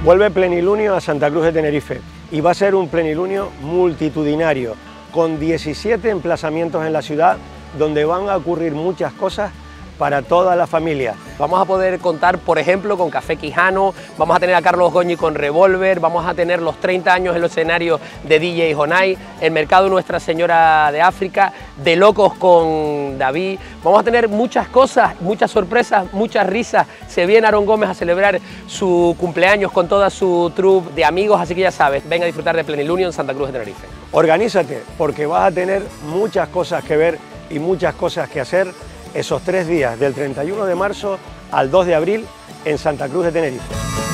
Vuelve Plenilunio a Santa Cruz de Tenerife y va a ser un plenilunio multitudinario, con 17 emplazamientos en la ciudad donde van a ocurrir muchas cosas para toda la familia. Vamos a poder contar, por ejemplo, con Café Quijano, vamos a tener a Carlos Goñi con Revolver, vamos a tener los 30 años en los escenarios de DJ Jonay, el mercado Nuestra Señora de África, De Locos con David. Vamos a tener muchas cosas, muchas sorpresas, muchas risas. Se viene Aarón Gómez a celebrar su cumpleaños con toda su troupe de amigos, así que ya sabes, ven a disfrutar de Plenilunio en Santa Cruz de Tenerife. Organízate, porque vas a tener muchas cosas que ver y muchas cosas que hacer esos 3 días, del 31 de marzo al 2 de abril en Santa Cruz de Tenerife.